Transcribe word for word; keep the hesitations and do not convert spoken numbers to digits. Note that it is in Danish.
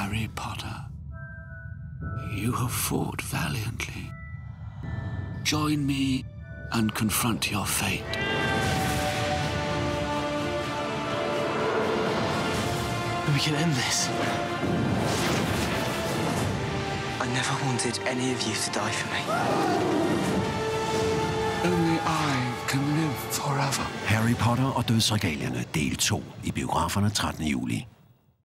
Harry Potter. You have fought valiantly. Join me and confront your fate. We can end this. I never wanted any of you to die for me. Only I can live forever. Harry Potter og Dødsregalierne del to i biograferne trettende juli.